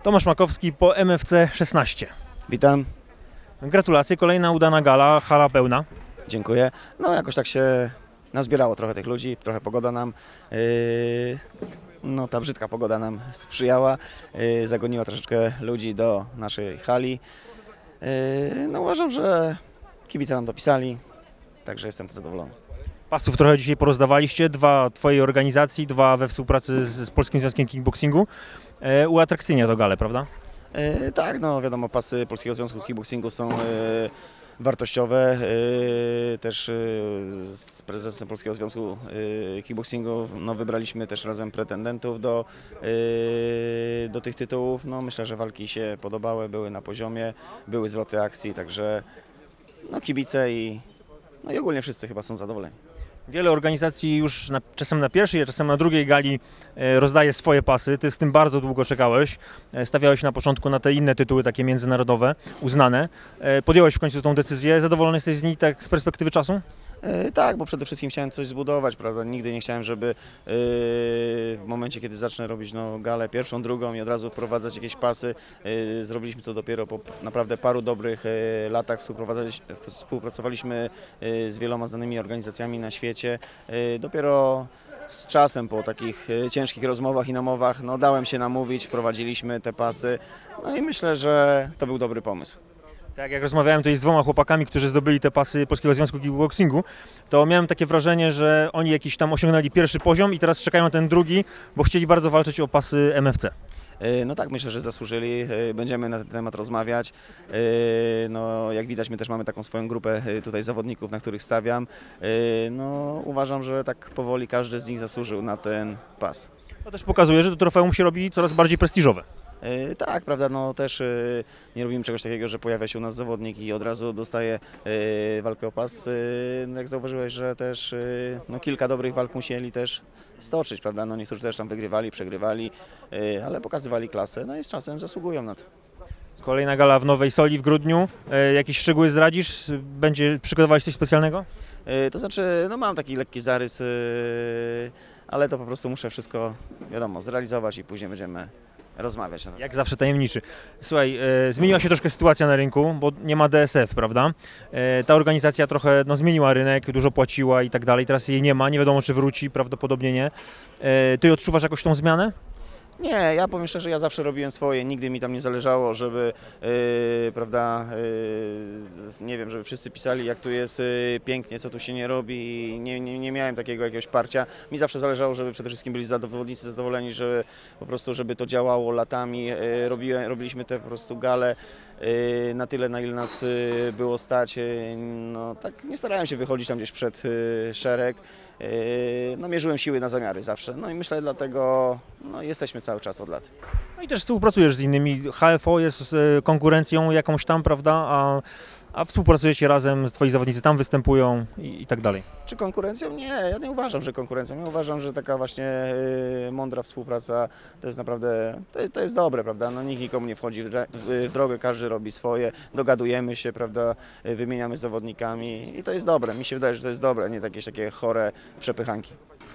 Tomasz Makowski po MFC 16. Witam, Gratulacje, kolejna udana gala, hala pełna. dziękuję. No jakoś tak się nazbierało trochę tych ludzi, trochę pogoda nam, no ta brzydka pogoda nam sprzyjała, zagoniła troszeczkę ludzi do naszej hali. No uważam, że kibice nam dopisali, także jestem zadowolony. Pasów trochę dzisiaj porozdawaliście, 2 Twojej organizacji, 2 we współpracy z Polskim Związkiem Kickboxingu. Uatrakcyjnia to galę, prawda? Tak, no wiadomo, pasy Polskiego Związku Kickboxingu są wartościowe. Też z prezesem Polskiego Związku Kickboxingu no, wybraliśmy też razem pretendentów do tych tytułów. No, myślę, że walki się podobały, były na poziomie, były zwroty akcji, także no, kibice no i ogólnie wszyscy chyba są zadowoleni. Wiele organizacji już czasem na pierwszej, a czasem na drugiej gali rozdaje swoje pasy. Ty z tym bardzo długo czekałeś. Stawiałeś na początku na te inne tytuły, takie międzynarodowe, uznane. Podjąłeś w końcu tą decyzję. Zadowolony jesteś z niej tak z perspektywy czasu? Tak, bo przede wszystkim chciałem coś zbudować, prawda? Nigdy nie chciałem, żeby w momencie, kiedy zacznę robić no, galę pierwszą, drugą i od razu wprowadzać jakieś pasy. Zrobiliśmy to dopiero po naprawdę paru dobrych latach. Współpracowaliśmy z wieloma znanymi organizacjami na świecie. Dopiero z czasem, po takich ciężkich rozmowach i namowach, no, dałem się namówić, wprowadziliśmy te pasy. No i myślę, że to był dobry pomysł. Tak, jak rozmawiałem tutaj z 2 chłopakami, którzy zdobyli te pasy Polskiego Związku Kickboxingu, to miałem takie wrażenie, że oni jakiś tam osiągnęli pierwszy poziom i teraz czekają na ten drugi, bo chcieli bardzo walczyć o pasy MFC. No tak, myślę, że zasłużyli. Będziemy na ten temat rozmawiać. No, jak widać, my też mamy taką swoją grupę tutaj zawodników, na których stawiam. No, uważam, że tak powoli każdy z nich zasłużył na ten pas. To też pokazuje, że to trofeum się robi coraz bardziej prestiżowe. Tak, prawda, no też nie robimy czegoś takiego, że pojawia się u nas zawodnik i od razu dostaje walkę o pas. Jak zauważyłeś, że też no, kilka dobrych walk musieli też stoczyć, prawda, no niektórzy też tam wygrywali, przegrywali, ale pokazywali klasę, no i z czasem zasługują na to. Kolejna gala w Nowej Soli w grudniu. Jakieś szczegóły zdradzisz? Przygotowałeś coś specjalnego? To znaczy, no mam taki lekki zarys, ale to po prostu muszę wszystko, wiadomo, zrealizować i później będziemy rozmawiać. Jak zawsze tajemniczy. Słuchaj, zmieniła się troszkę sytuacja na rynku, bo nie ma DSF, prawda? Ta organizacja trochę no, zmieniła rynek, dużo płaciła i tak dalej. Teraz jej nie ma, nie wiadomo czy wróci, prawdopodobnie nie. Ty odczuwasz jakąś tą zmianę? Nie, ja powiem szczerze, ja zawsze robiłem swoje, nigdy mi tam nie zależało, żeby, prawda, nie wiem, żeby wszyscy pisali, jak tu jest pięknie, co tu się nie robi i nie miałem takiego jakiegoś parcia. Mi zawsze zależało, żeby przede wszystkim byli zawodnicy zadowoleni, żeby po prostu, żeby to działało latami. Robiliśmy te po prostu gale na tyle, na ile nas było stać. No, tak nie starałem się wychodzić tam gdzieś przed szereg. No, mierzyłem siły na zamiary zawsze. No i myślę, dlatego no, jesteśmy cały czas od lat. No i też współpracujesz z innymi. HFO jest konkurencją jakąś tam, prawda? A współpracujecie razem, twoi zawodnicy tam występują i tak dalej. Czy konkurencją? Nie, ja nie uważam, że konkurencją. Ja uważam, że taka właśnie mądra współpraca to jest naprawdę, to jest dobre, prawda? No, nikt nikomu nie wchodzi w drogę, każdy robi swoje, dogadujemy się, prawda? Wymieniamy z zawodnikami i to jest dobre. Mi się wydaje, że to jest dobre, nie jakieś takie chore przepychanki.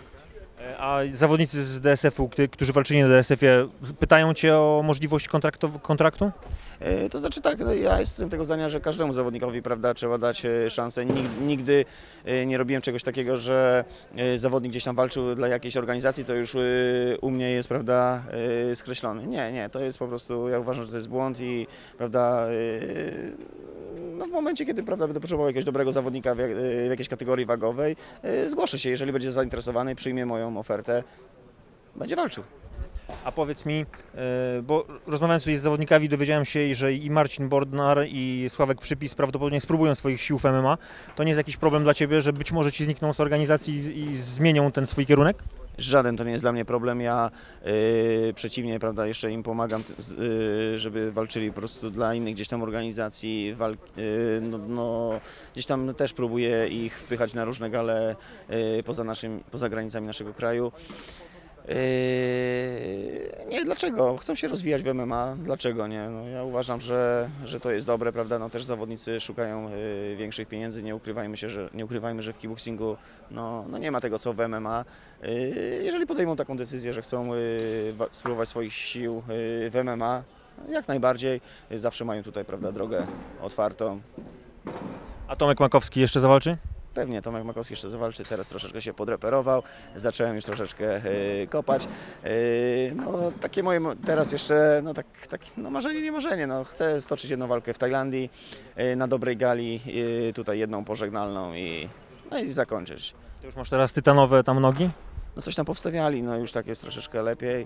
A zawodnicy z DSF-u, którzy walczyli na DSF-ie, pytają Cię o możliwość kontraktu? To znaczy tak, no ja jestem tego zdania, że każdemu zawodnikowi, prawda, trzeba dać szansę. Nigdy nie robiłem czegoś takiego, że zawodnik gdzieś tam walczył dla jakiejś organizacji, to już u mnie jest, prawda, skreślony. Nie, to jest po prostu, ja uważam, że to jest błąd i, prawda, no w momencie, kiedy, prawda, będę potrzebował jakiegoś dobrego zawodnika w jakiejś kategorii wagowej, zgłoszę się, jeżeli będzie zainteresowany, przyjmie moją ofertę, będzie walczył. A powiedz mi, bo rozmawiając tutaj z zawodnikami, dowiedziałem się, że i Marcin Bodnar i Sławek Przypis prawdopodobnie spróbują swoich sił w MMA. To nie jest jakiś problem dla Ciebie, że być może Ci znikną z organizacji i zmienią ten swój kierunek? Żaden to nie jest dla mnie problem, ja przeciwnie, prawda, jeszcze im pomagam, żeby walczyli po prostu dla innych gdzieś tam organizacji, gdzieś tam też próbuję ich wpychać na różne gale poza granicami naszego kraju. Nie, dlaczego? Chcą się rozwijać w MMA, dlaczego nie? No, ja uważam, że to jest dobre, prawda? No, też zawodnicy szukają większych pieniędzy, nie ukrywajmy, że w kickboxingu no nie ma tego co w MMA. Jeżeli podejmą taką decyzję, że chcą spróbować swoich sił w MMA, jak najbardziej, zawsze mają tutaj, prawda, drogę otwartą. A Tomek Makowski jeszcze zawalczy? Pewnie Tomek Makowski jeszcze zawalczy, teraz troszeczkę się podreperował, zacząłem już troszeczkę kopać. No takie moje teraz jeszcze, no no marzenie, nie marzenie, no chcę stoczyć jedną walkę w Tajlandii na dobrej gali, tutaj jedną pożegnalną no i zakończyć. Ty już masz teraz tytanowe tam nogi? No coś tam powstawiali, no już tak jest troszeczkę lepiej.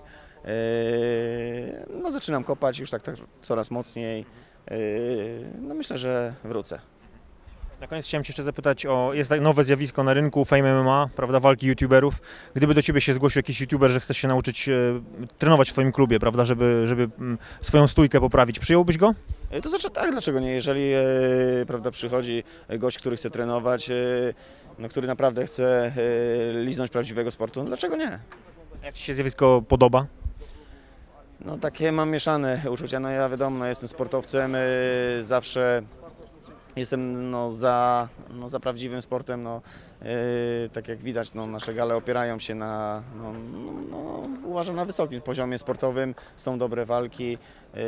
No zaczynam kopać już tak coraz mocniej. No myślę, że wrócę. Na koniec chciałem Cię jeszcze zapytać jest tak nowe zjawisko na rynku, Fame MMA, prawda, walki youtuberów. Gdyby do Ciebie się zgłosił jakiś youtuber, że chce się nauczyć trenować w Twoim klubie, prawda, żeby swoją stójkę poprawić, przyjąłbyś go? To znaczy tak, dlaczego nie? Jeżeli prawda, przychodzi gość, który chce trenować, no, który naprawdę chce liznąć prawdziwego sportu, no, dlaczego nie? Jak Ci się zjawisko podoba? No takie mam mieszane uczucia, no ja wiadomo, no, jestem sportowcem, zawsze jestem za prawdziwym sportem, no, tak jak widać, no, nasze gale opierają się uważam, na wysokim poziomie sportowym, są dobre walki,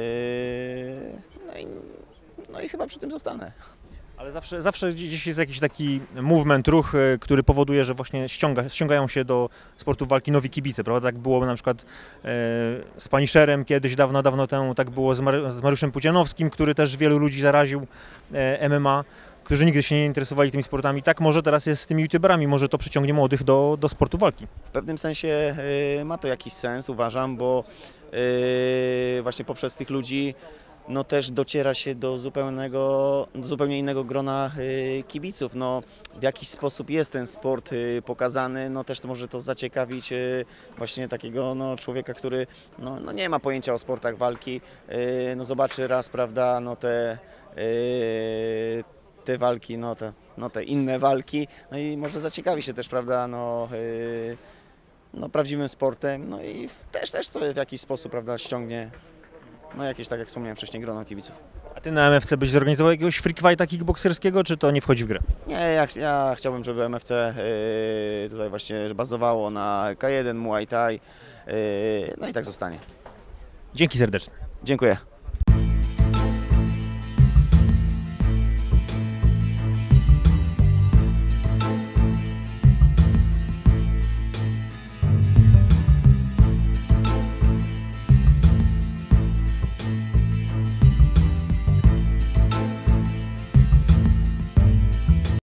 no i chyba przy tym zostanę. Ale zawsze gdzieś jest jakiś taki movement, ruch, który powoduje, że właśnie ściągają się do sportu walki nowi kibice, prawda? Tak było na przykład z Punisherem kiedyś, dawno temu, tak było z Mariuszem Pudzianowskim, który też wielu ludzi zaraził MMA, którzy nigdy się nie interesowali tymi sportami. Tak może teraz jest z tymi youtuberami, może to przyciągnie młodych do sportu walki. W pewnym sensie ma to jakiś sens, uważam, bo właśnie poprzez tych ludzi no też dociera się do zupełnie innego grona kibiców. No, w jakiś sposób jest ten sport pokazany, no też to może to zaciekawić właśnie takiego no, człowieka, który no nie ma pojęcia o sportach walki, no zobaczy raz, prawda, no te walki, no te inne walki, no i może zaciekawi się też, prawda, no prawdziwym sportem, no i też to w jakiś sposób, prawda, ściągnie no jakieś, tak jak wspomniałem wcześniej, grono kibiców. A Ty na MFC byś zorganizował jakiegoś freak fighta kickbokserskiego, czy to nie wchodzi w grę? Nie, ja chciałbym, żeby MFC tutaj właśnie bazowało na K1, Muay Thai, no i tak zostanie. Dzięki serdeczne. Dziękuję.